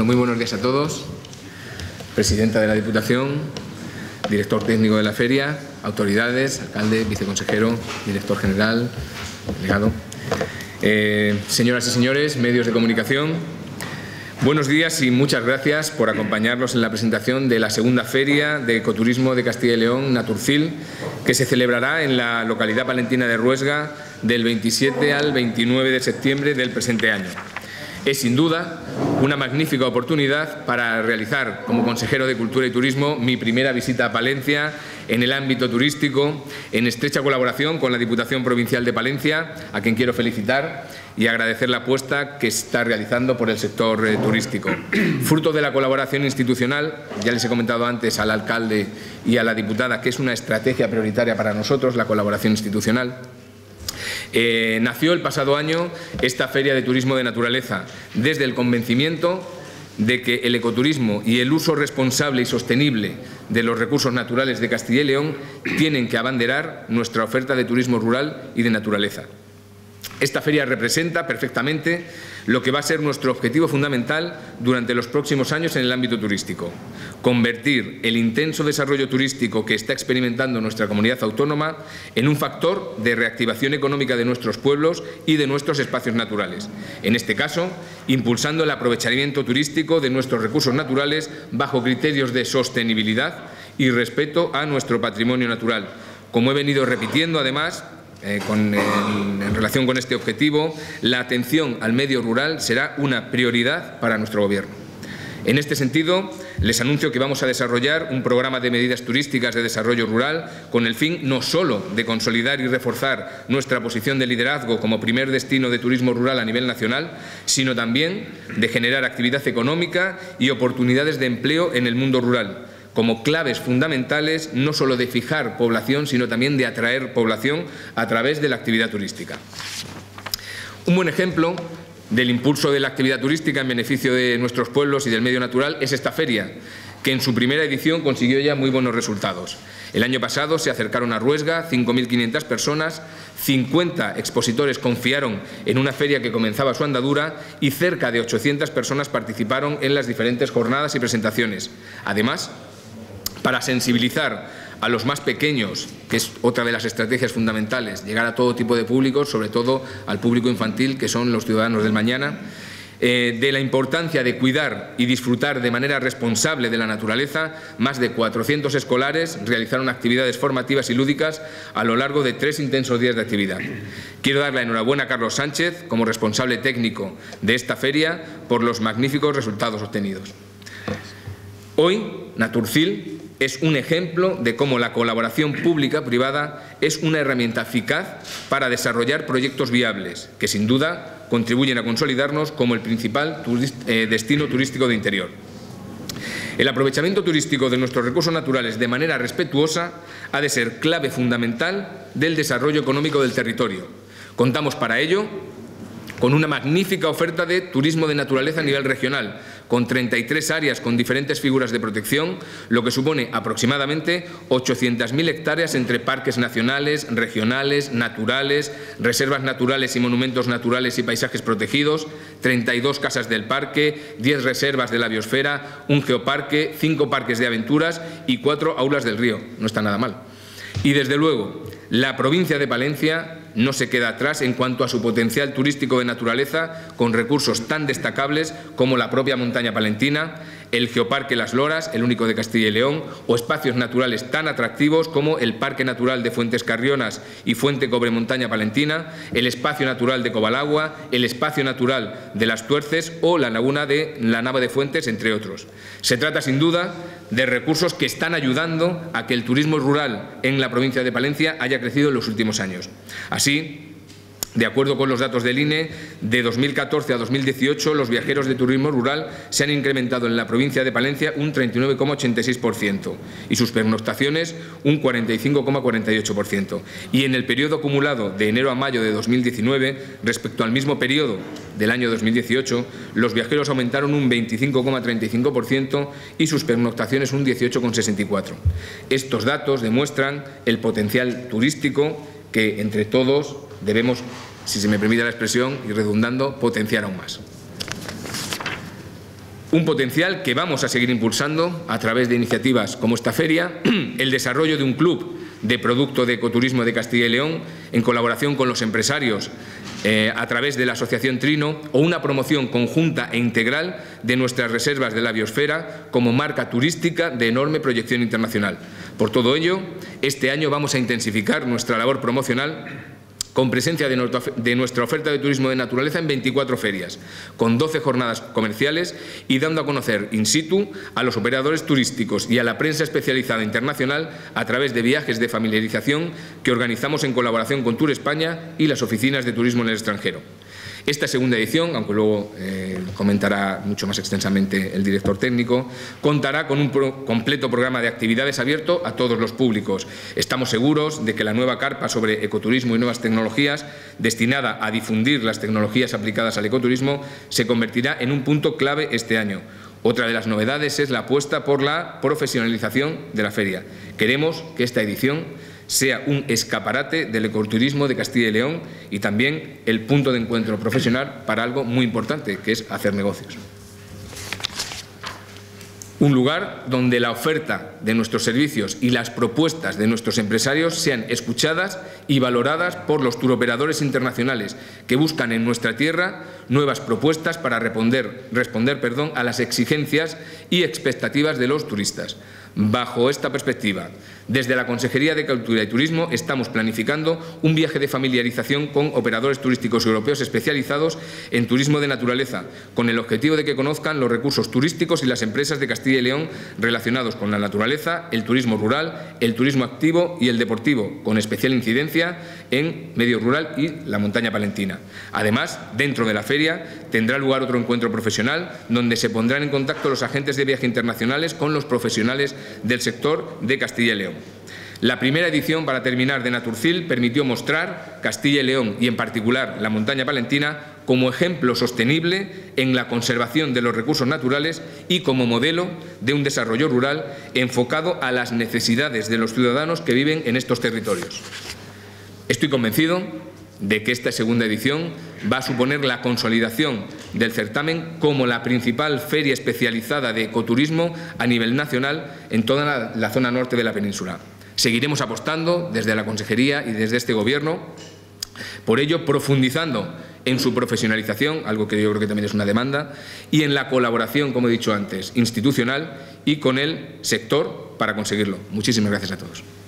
Muy buenos días a todos. Presidenta de la Diputación, director técnico de la feria, autoridades, alcalde, viceconsejero, director general, delegado. Señoras y señores, medios de comunicación, buenos días y muchas gracias por acompañarnos en la presentación de la segunda Feria de Ecoturismo de Castilla y León, Naturcil, que se celebrará en la localidad palentina de Ruesga del 27 al 29 de septiembre del presente año. Es sin duda una magnífica oportunidad para realizar como consejero de Cultura y Turismo mi primera visita a Palencia en el ámbito turístico, en estrecha colaboración con la Diputación Provincial de Palencia, a quien quiero felicitar y agradecer la apuesta que está realizando por el sector turístico. Fruto de la colaboración institucional, ya les he comentado antes al alcalde y a la diputada que es una estrategia prioritaria para nosotros, la colaboración institucional. Nació el pasado año esta Feria de Turismo de Naturaleza desde el convencimiento de que el ecoturismo y el uso responsable y sostenible de los recursos naturales de Castilla y León tienen que abanderar nuestra oferta de turismo rural y de naturaleza. Esta feria representa perfectamente lo que va a ser nuestro objetivo fundamental durante los próximos años en el ámbito turístico: convertir el intenso desarrollo turístico que está experimentando nuestra comunidad autónoma en un factor de reactivación económica de nuestros pueblos y de nuestros espacios naturales. En este caso, impulsando el aprovechamiento turístico de nuestros recursos naturales bajo criterios de sostenibilidad y respeto a nuestro patrimonio natural. Como he venido repitiendo, además, en relación con este objetivo, la atención al medio rural será una prioridad para nuestro Gobierno. En este sentido, les anuncio que vamos a desarrollar un programa de medidas turísticas de desarrollo rural con el fin no solo de consolidar y reforzar nuestra posición de liderazgo como primer destino de turismo rural a nivel nacional, sino también de generar actividad económica y oportunidades de empleo en el mundo rural, como claves fundamentales no solo de fijar población, sino también de atraer población a través de la actividad turística. Un buen ejemplo del impulso de la actividad turística en beneficio de nuestros pueblos y del medio natural es esta feria, que en su primera edición consiguió ya muy buenos resultados. El año pasado se acercaron a Ruesga 5.500 personas, 50 expositores confiaron en una feria que comenzaba su andadura y cerca de 800 personas participaron en las diferentes jornadas y presentaciones. Además, para sensibilizar a los más pequeños, que es otra de las estrategias fundamentales, llegar a todo tipo de públicos, sobre todo al público infantil, que son los ciudadanos del mañana, de la importancia de cuidar y disfrutar de manera responsable de la naturaleza, más de 400 escolares realizaron actividades formativas y lúdicas a lo largo de 3 intensos días de actividad. Quiero dar la enhorabuena a Carlos Sánchez, como responsable técnico de esta feria, por los magníficos resultados obtenidos. Hoy, Naturcil es un ejemplo de cómo la colaboración pública-privada es una herramienta eficaz para desarrollar proyectos viables, que sin duda contribuyen a consolidarnos como el principal destino turístico de interior. El aprovechamiento turístico de nuestros recursos naturales de manera respetuosa ha de ser clave fundamental del desarrollo económico del territorio. Contamos para ello con una magnífica oferta de turismo de naturaleza a nivel regional, con 33 áreas con diferentes figuras de protección, lo que supone aproximadamente 800.000 hectáreas entre parques nacionales, regionales, naturales, reservas naturales y monumentos naturales y paisajes protegidos, 32 casas del parque, 10 reservas de la biosfera, un geoparque, 5 parques de aventuras y 4 aulas del río. No está nada mal. Y desde luego, la provincia de Palencia no se queda atrás en cuanto a su potencial turístico de naturaleza, con recursos tan destacables como la propia montaña palentina, el Geoparque Las Loras, el único de Castilla y León, o espacios naturales tan atractivos como el Parque Natural de Fuentes Carrionas y Fuente Cobremontaña Palentina, el Espacio Natural de Cobalagua, el Espacio Natural de Las Tuerces o la Laguna de la Nava de Fuentes, entre otros. Se trata, sin duda, de recursos que están ayudando a que el turismo rural en la provincia de Palencia haya crecido en los últimos años. Así, de acuerdo con los datos del INE, de 2014 a 2018 los viajeros de turismo rural se han incrementado en la provincia de Palencia un 39,86% y sus pernoctaciones un 45,48%. Y en el periodo acumulado de enero a mayo de 2019, respecto al mismo periodo del año 2018, los viajeros aumentaron un 25,35% y sus pernoctaciones un 18,64%. Estos datos demuestran el potencial turístico que entre todos debemos, si se me permite la expresión y redundando, potenciar aún más. Un potencial que vamos a seguir impulsando a través de iniciativas como esta feria, el desarrollo de un club de producto de ecoturismo de Castilla y León en colaboración con los empresarios a través de la Asociación Trino, o una promoción conjunta e integral de nuestras reservas de la biosfera como marca turística de enorme proyección internacional. Por todo ello, este año vamos a intensificar nuestra labor promocional con presencia de nuestra oferta de turismo de naturaleza en 24 ferias, con 12 jornadas comerciales y dando a conocer in situ a los operadores turísticos y a la prensa especializada internacional a través de viajes de familiarización que organizamos en colaboración con Tour España y las oficinas de turismo en el extranjero. Esta segunda edición, aunque luego comentará mucho más extensamente el director técnico, contará con un completo programa de actividades abierto a todos los públicos. Estamos seguros de que la nueva carpa sobre ecoturismo y nuevas tecnologías, destinada a difundir las tecnologías aplicadas al ecoturismo, se convertirá en un punto clave este año. Otra de las novedades es la apuesta por la profesionalización de la feria. Queremos que esta edición sea un escaparate del ecoturismo de Castilla y León y también el punto de encuentro profesional para algo muy importante, que es hacer negocios. Un lugar donde la oferta de nuestros servicios y las propuestas de nuestros empresarios sean escuchadas y valoradas por los turoperadores internacionales que buscan en nuestra tierra nuevas propuestas para responder a las exigencias y expectativas de los turistas. Bajo esta perspectiva, desde la Consejería de Cultura y Turismo estamos planificando un viaje de familiarización con operadores turísticos europeos especializados en turismo de naturaleza, con el objetivo de que conozcan los recursos turísticos y las empresas de Castilla y León relacionados con la naturaleza, el turismo rural, el turismo activo y el deportivo, con especial incidencia en medio rural y la montaña palentina. Además, dentro de la feria tendrá lugar otro encuentro profesional donde se pondrán en contacto los agentes de viaje internacionales con los profesionales del sector de Castilla y León. La primera edición, para terminar, de Naturcil permitió mostrar Castilla y León y, en particular, la montaña palentina como ejemplo sostenible en la conservación de los recursos naturales y como modelo de un desarrollo rural enfocado a las necesidades de los ciudadanos que viven en estos territorios. Estoy convencido de que esta segunda edición va a suponer la consolidación del certamen como la principal feria especializada de ecoturismo a nivel nacional en toda la zona norte de la península. Seguiremos apostando desde la Consejería y desde este Gobierno por ello, profundizando en su profesionalización, algo que yo creo que también es una demanda, y en la colaboración, como he dicho antes, institucional y con el sector para conseguirlo. Muchísimas gracias a todos.